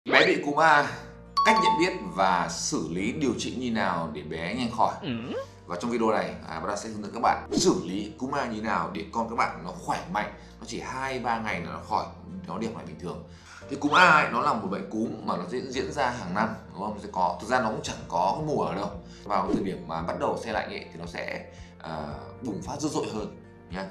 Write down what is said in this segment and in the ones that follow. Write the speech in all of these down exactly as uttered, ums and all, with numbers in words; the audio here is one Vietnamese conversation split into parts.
Bé bị cúm A, cách nhận biết và xử lý điều trị như nào để bé nhanh khỏi. Và trong video này, à, Bác sẽ hướng dẫn các bạn xử lý cúm A như nào để con các bạn nó khỏe mạnh, nó chỉ hai ba ngày là nó khỏi, nó điểm lại bình thường. Thì cúm A ấy, nó là một bệnh cúm mà nó diễn diễn ra hàng năm, đúng không? Nó sẽ có, thực ra nó cũng chẳng có cái mùa ở đâu. Vào cái thời điểm mà bắt đầu se lạnh ấy, thì nó sẽ à, bùng phát dữ dội hơn nhé.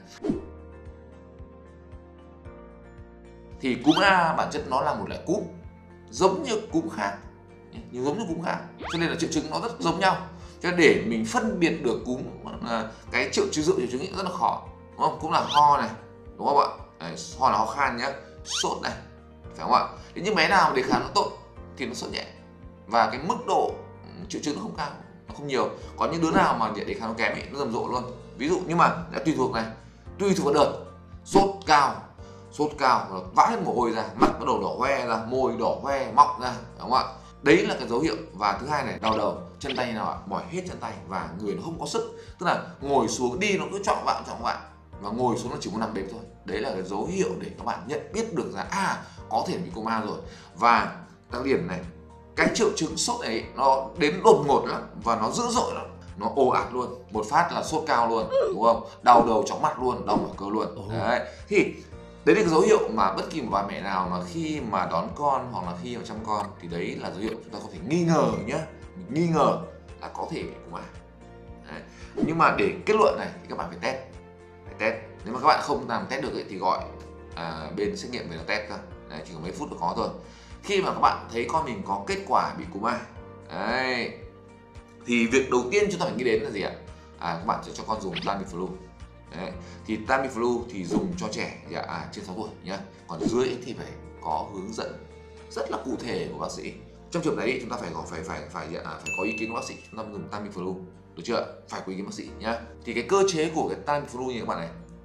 Thì cúm A bản chất nó là một loại cúm giống như cúm khác, nhưng giống như cúm khác, cho nên là triệu chứng nó rất giống nhau. Cho nên để mình phân biệt được cúm cái triệu chứng, triệu chứng rất là khó, đúng không? Cũng là ho này, đúng không ạ? Đấy, ho là ho khan nhá, sốt này, phải không ạ? Thế nhưng bé nào đề kháng nó tốt thì nó sốt nhẹ và cái mức độ triệu chứng nó không cao, nó không nhiều. Có những đứa nào mà đề kháng nó kém ấy, nó rầm rộ luôn. Ví dụ nhưng mà đã tùy thuộc này, tùy thuộc vào đợt, sốt cao, sốt cao, nó vã hết mồ hôi ra, mắt bắt đầu đỏ hoe ra, môi đỏ hoe, mọng ra, đúng không ạ? Đấy là cái dấu hiệu. Và thứ hai này, đau đầu, chân tay nào ạ, mỏi hết chân tay và người nó không có sức, tức là ngồi xuống đi nó cứ trọng vạng trọng vạng và ngồi xuống nó chỉ muốn nằm bẹp thôi. Đấy là cái dấu hiệu để các bạn nhận biết được rằng à có thể bị cúm A rồi. Và đặc điểm này, cái triệu chứng sốt ấy nó đến đột ngột lắm và nó dữ dội lắm, nó ồ ạt luôn, một phát là sốt cao luôn, đúng không? Đau đầu chóng mặt luôn, đau mỏi cơ luôn. Đấy, thì đấy là cái dấu hiệu mà bất kỳ một bà mẹ nào mà khi mà đón con hoặc là khi mà chăm con thì đấy là dấu hiệu chúng ta có thể nghi ngờ nhá, mình nghi ngờ là có thể bị cúm A. Đấy. Nhưng mà để kết luận này thì các bạn phải test, phải test. Nếu mà các bạn không làm test được ấy, thì gọi à, bên xét nghiệm về là test cơ. Đấy, chỉ có mấy phút là có thôi. Khi mà các bạn thấy con mình có kết quả bị cúm A, đấy, thì việc đầu tiên chúng ta phải nghĩ đến là gì ạ? À, các bạn sẽ cho con dùng Tamiflu. Đấy. Thì Tamiflu thì dùng cho trẻ à, trên sáu tuổi nhé. Còn dưới thì phải có hướng dẫn rất là cụ thể của bác sĩ. Trong trường đấy chúng ta phải có phải phải phải phải, à, phải có ý kiến của bác sĩ, chúng ta dùng Tamiflu, được chưa? Phải có ý kiến bác sĩ nhá. Thì cái cơ chế của cái Tamiflu như các bạn này,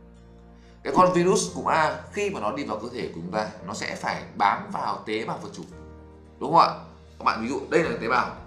cái con virus cúm A khi mà nó đi vào cơ thể của chúng ta, nó sẽ phải bám vào tế bào vật chủ, đúng không ạ? Các bạn ví dụ đây là tế bào.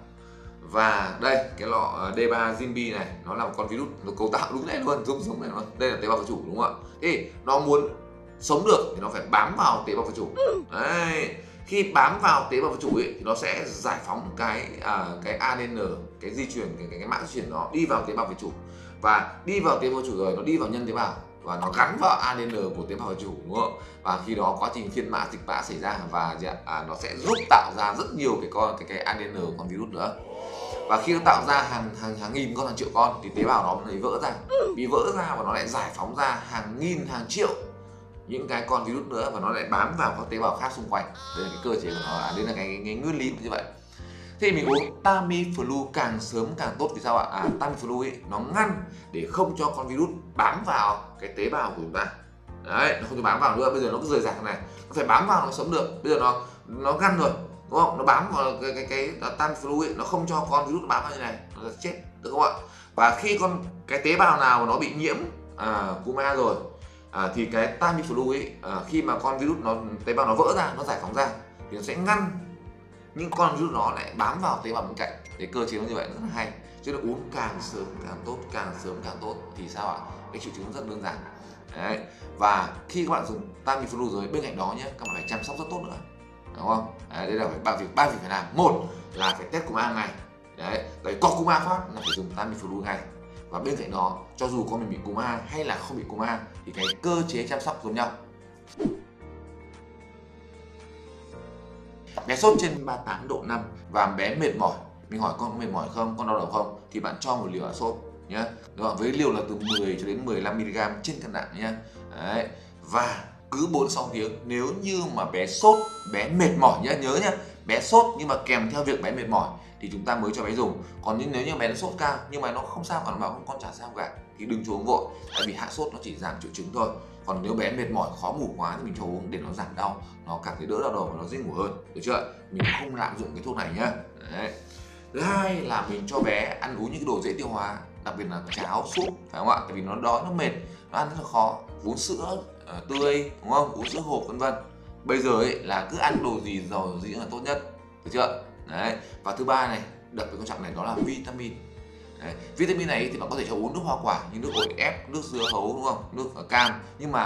Và đây, cái lọ D ba Zimbi này, nó là một con virus, nó cấu tạo đúng này luôn, giống giống này luôn. Đây là tế bào vật chủ, đúng không ạ? Thế nó muốn sống được thì nó phải bám vào tế bào vật chủ. Đấy, khi bám vào tế bào vật chủ ấy, thì nó sẽ giải phóng cái à, cái a đê en, cái di truyền, cái, cái, cái mã di truyền nó đi vào tế bào vật chủ. Và đi vào tế bào vật chủ rồi, nó đi vào nhân tế bào và nó gắn vào a đê en của tế bào vật chủ, đúng không? Và khi đó quá trình phiên mã dịch mã xảy ra và à, nó sẽ giúp tạo ra rất nhiều cái con cái cái a đê en của con virus nữa. Và khi nó tạo ra hàng hàng hàng nghìn con, hàng triệu con thì tế bào nó lấy vỡ ra, bị vỡ ra và nó lại giải phóng ra hàng nghìn, hàng triệu những cái con virus nữa và nó lại bám vào các tế bào khác xung quanh. Đây là cái cơ chế của nó, à, đây là cái, cái, cái nguyên lý như vậy. Thì mình uống Tamiflu càng sớm càng tốt. Vì sao ạ? À, Tamiflu ấy nó ngăn để không cho con virus bám vào cái tế bào của chúng ta. Đấy, nó không cho bám vào nữa. Bây giờ nó cứ rời rạc này, nó phải bám vào nó sống được. Bây giờ nó nó ngăn rồi, đúng không? Nó bám vào cái cái cái, cái Tamiflu ấy, nó không cho con virus bám vào như này, nó sẽ chết, được không ạ? Và khi con cái tế bào nào nó bị nhiễm à, cúm A rồi à, thì cái Tamiflu ấy à, khi mà con virus nó tế bào nó vỡ ra, nó giải phóng ra thì nó sẽ ngăn những con virus nó lại bám vào tế bào bên cạnh. Cái cơ chế nó như vậy rất là hay. Cho nên uống càng sớm càng tốt, càng sớm càng tốt. Thì sao ạ? Cái triệu chứng rất đơn giản. Đấy. Và khi các bạn dùng Tamiflu rồi, bên cạnh đó nhé, các bạn phải chăm sóc rất tốt nữa, đúng không? Đấy, đây là phải ba việc, ba việc phải làm. Một là phải test cúm A ngay. Đấy, đấy có cúm A phát là phải dùng Tamiflu ngay. Và bên cạnh đó, cho dù con mình bị cúm A hay là không bị cúm A thì cái cơ chế chăm sóc giống nhau. Bé sốt trên ba mươi tám độ năm và bé mệt mỏi, mình hỏi con có mệt mỏi không, con đau đầu không, thì bạn cho một liều hạ sốt nhé, đúng không? Với liều là từ mười cho đến mười lăm mi-li-gam trên cân nặng nhé. Đấy. Và cứ bốn đến sáu tiếng nếu như mà bé sốt, bé mệt mỏi nhá, nhớ nhá, bé sốt nhưng mà kèm theo việc bé mệt mỏi thì chúng ta mới cho bé dùng. Còn nếu như bé nó sốt cao nhưng mà nó không sao, còn bảo con chả sao cả thì đừng cho uống vội, tại vì hạ sốt nó chỉ giảm triệu chứng thôi. Còn nếu bé mệt mỏi, khó ngủ quá thì mình cho uống để nó giảm đau, nó cảm thấy đỡ đau đầu và nó dễ ngủ hơn, được chưa? Mình không lạm dụng cái thuốc này nhá. Đấy. Thứ hai là mình cho bé ăn uống những cái đồ dễ tiêu hóa, đặc biệt là cháo, súp, phải không ạ? Tại vì nó đói, nó mệt, nó ăn rất là khó. Uống sữa uh, tươi, đúng không? Uống sữa hộp vân vân. Bây giờ ấy là cứ ăn đồ gì giàu dinh dưỡng là tốt nhất, được chưa? Đấy. Và thứ ba này, đặc biệt quan trọng này, đó là vitamin. Đấy. Vitamin này thì bạn có thể cho uống nước hoa quả như nước ổi ép, nước dưa hấu, đúng không? Nước cam. Nhưng mà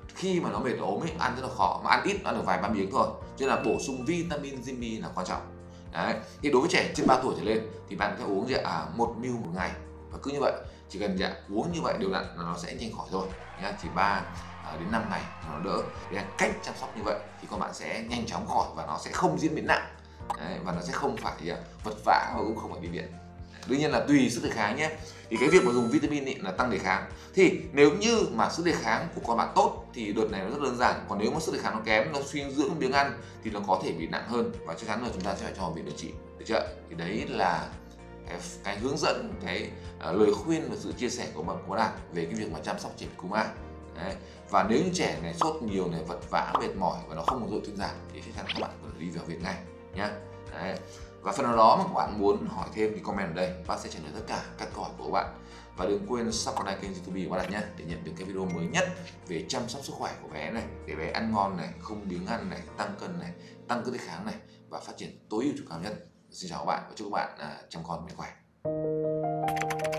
khi mà nó mệt ốm ấy, ăn rất là khó, mà ăn ít, ăn được vài ba miếng thôi. Cho nên là bổ sung vitamin Zimi là quan trọng. Đấy. Thì đối với trẻ trên ba tuổi trở lên thì bạn có thể uống gì ạ? À, một mi li lít một ngày. Và cứ như vậy, chỉ cần dạ, uống như vậy đều đặn là nó sẽ nhanh khỏi thôi. Nhá, chỉ ba đến năm ngày nó đỡ. Đấy là cách chăm sóc như vậy thì con bạn sẽ nhanh chóng khỏi và nó sẽ không diễn biến nặng. Đấy, và nó sẽ không phải gì ạ? Vật vã và cũng không phải đi viện. Đương nhiên là tùy sức đề kháng nhé. Thì cái việc mà dùng vitamin ý là tăng đề kháng. Thì nếu như mà sức đề kháng của con bạn tốt thì đợt này nó rất đơn giản. Còn nếu mà sức đề kháng nó kém, nó suy dinh dưỡng biếng ăn thì nó có thể bị nặng hơn và chắc chắn là chúng ta sẽ phải cho vào viện điều trị, được chưa? Thì đấy là cái, cái hướng dẫn, cái uh, lời khuyên và sự chia sẻ của bạn của Đạt về cái việc mà chăm sóc trẻ cúm A. Đấy. Và nếu như trẻ này sốt nhiều này, vật vã, mệt mỏi và nó không có dội thuyên giảm thì chắc chắn các bạn phải đi vào viện ngay nhá. Đấy. Và phần nào đó mà các bạn muốn hỏi thêm thì comment ở đây, bác sẽ trả lời tất cả các câu hỏi của các bạn. Và đừng quên subscribe kênh YouTube của bạn nhé, để nhận được cái video mới nhất về chăm sóc sức khỏe của bé này, để bé ăn ngon này, không biếng ăn này, tăng cân này, tăng cơ đề kháng này và phát triển tối ưu chiều cao nhất. Xin chào các bạn và chúc các bạn à, chăm con mạnh khỏe.